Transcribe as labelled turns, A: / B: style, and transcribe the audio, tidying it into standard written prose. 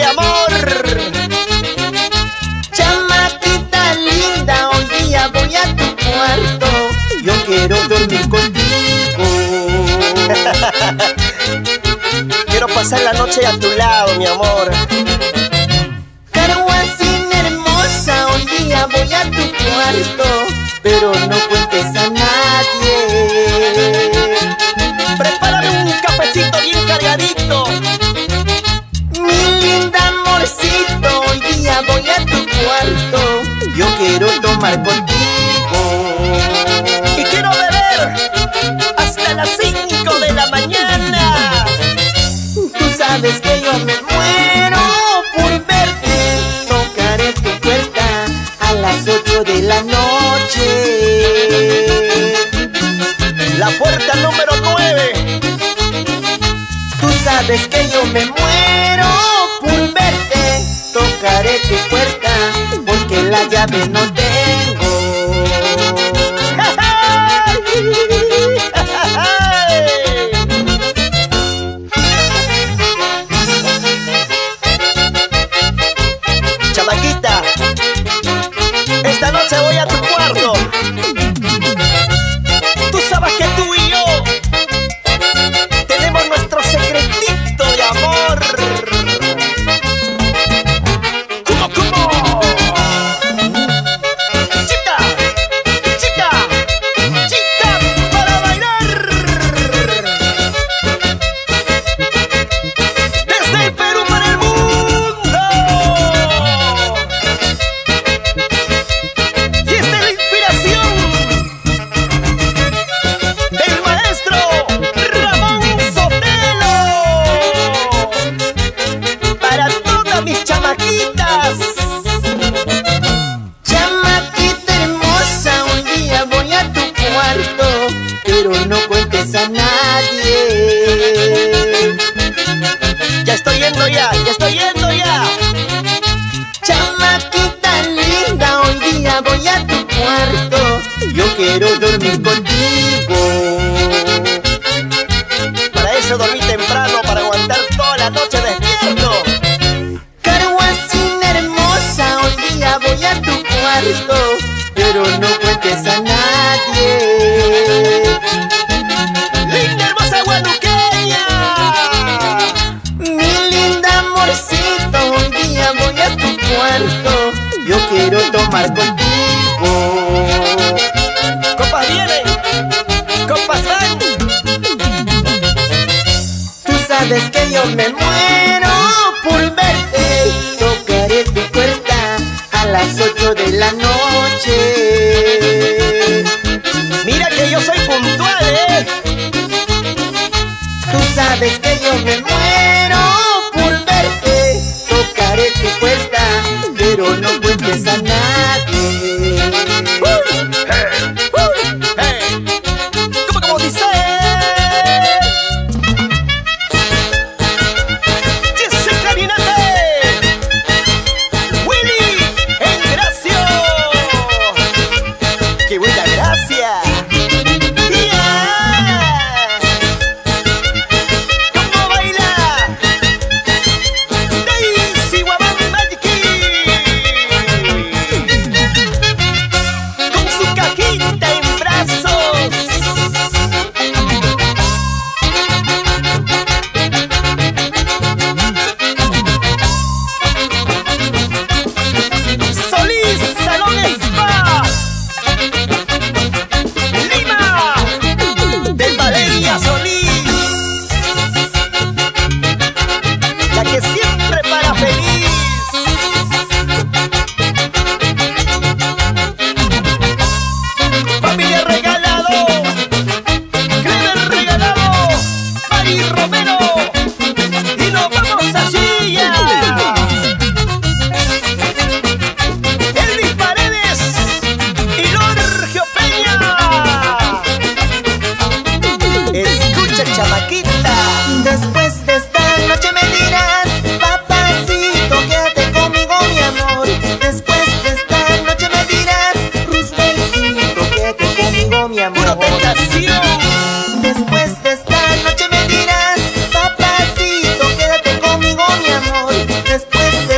A: de amor.
B: Chamaquita linda, hoy día voy a tu cuarto. Yo quiero dormir contigo.
A: Quiero pasar la noche a tu lado, mi amor.
B: Carhuacín hermosa, hoy día voy a tu cuarto, pero no cuentes a nadie.
A: Prepárame un cafecito bien cargadito.
B: Mi linda amorcito, hoy día voy a tu cuarto. Yo quiero tomar contigo
A: Y quiero beber hasta las 5 de la mañana.
B: Tú sabes que yo me muero por verte. Tocaré tu puerta a las 8 de la noche.
A: La puerta número 9.
B: Tú sabes que yo me muero por verte. Tocaré tu puerta porque la llave no tengo.
A: Chamaquita, esta noche voy a tu cuarto. Tú sabes que tú y yo tenemos nuestro secretito de amor. ¿Cómo? Chica, chica, chica para bailar. Desde el Perú para el mundo. Y esta es la inspiración del maestro Ramón Sotelo. Para todas mis chamaquitas.
B: Chamaquita hermosa, un día voy a tu cuarto, pero no cuentes a nadie.
A: Ya estoy yendo ya, ya estoy yendo ya.
B: Chamaquita linda, hoy día voy a tu cuarto. Yo quiero dormir contigo.
A: Para eso dormí temprano, para aguantar toda la noche despierto.
B: Carhuacín hermosa, hoy día voy a tu cuarto, pero no cuentes a nadie.
A: Linda hermosa guanuqueña.
B: Mi linda amorcito, hoy día voy a tu cuarto. Yo quiero tomar contigo.
A: Copas vienen, copas van.
B: Tú sabes que yo me muero por verte. Tocaré tu puerta a las 8 de la noche.
A: Mira que yo soy puntual,
B: Tú sabes que yo me muero por verte. Tocaré tu puerta, pero no cuentes a nadie.
A: Hey. ¿Cómo dice? Jessica Linate, Willy Engracio. ¡Qué buena gracia! Yeah. ¿Cómo baila? Daisy Guamán Magic.
B: después